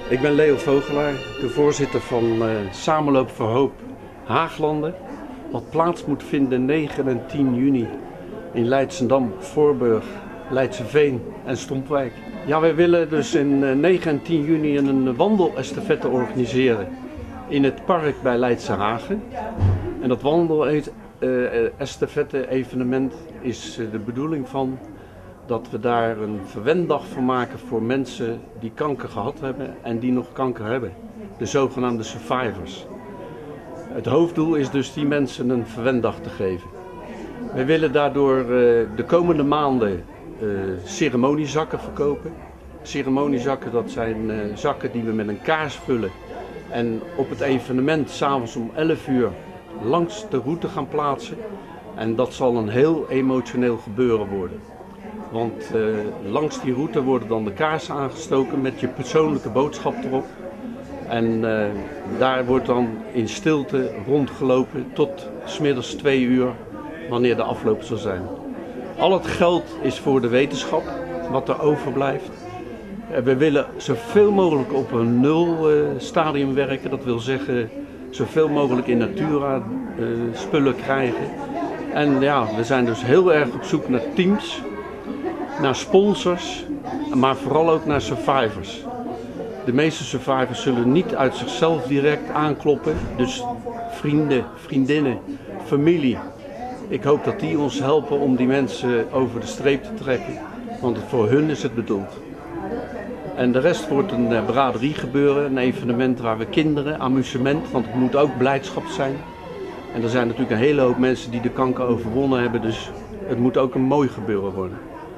Ik ben Leo Vogelaar, de voorzitter van Samenloop voor Hoop Haaglanden, wat plaats moet vinden 9 en 10 juni in Leidschendam, Voorburg, Leidseveen en Stompwijk. Ja, wij willen dus in 9 en 10 juni een wandelestafette organiseren in het park bij Leidse Hagen. En dat wandelestafette evenement is de bedoeling van dat we daar een verwendag van maken voor mensen die kanker gehad hebben en die nog kanker hebben. De zogenaamde survivors. Het hoofddoel is dus die mensen een verwendag te geven. We willen daardoor de komende maanden ceremoniezakken verkopen. Ceremoniezakken, dat zijn zakken die we met een kaars vullen en op het evenement s'avonds om 11 uur langs de route gaan plaatsen. En dat zal een heel emotioneel gebeuren worden. Want langs die route worden dan de kaarsen aangestoken met je persoonlijke boodschap erop. En daar wordt dan in stilte rondgelopen tot 's middags 2 uur, wanneer de afloop zal zijn. Al het geld is voor de wetenschap, wat er overblijft. We willen zoveel mogelijk op een nul stadium werken. Dat wil zeggen, zoveel mogelijk in natura spullen krijgen. En ja, we zijn dus heel erg op zoek naar teams, naar sponsors, maar vooral ook naar survivors. De meeste survivors zullen niet uit zichzelf direct aankloppen, dus vrienden, vriendinnen, familie. Ik hoop dat die ons helpen om die mensen over de streep te trekken, want voor hun is het bedoeld. En de rest wordt een braderie gebeuren, een evenement waar we kinderen, amusement, want het moet ook blijdschap zijn. En er zijn natuurlijk een hele hoop mensen die de kanker overwonnen hebben, dus het moet ook een mooi gebeuren worden.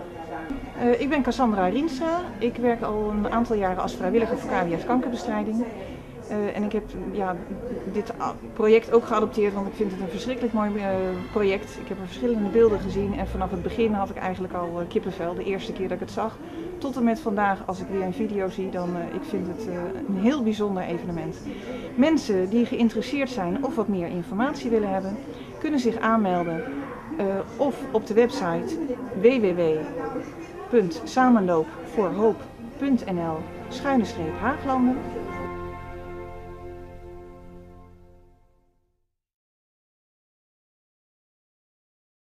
Ik ben Cassandra Rienstra. Ik werk al een aantal jaren als vrijwilliger voor KWF Kankerbestrijding. En ik heb dit project ook geadopteerd, want ik vind het een verschrikkelijk mooi project. Ik heb er verschillende beelden gezien en vanaf het begin had ik eigenlijk al kippenvel, de eerste keer dat ik het zag. Tot en met vandaag, als ik weer een video zie, dan ik vind het een heel bijzonder evenement. Mensen die geïnteresseerd zijn of wat meer informatie willen hebben, kunnen zich aanmelden of op de website www.samenloopvoorhoop.nl/Haaglanden.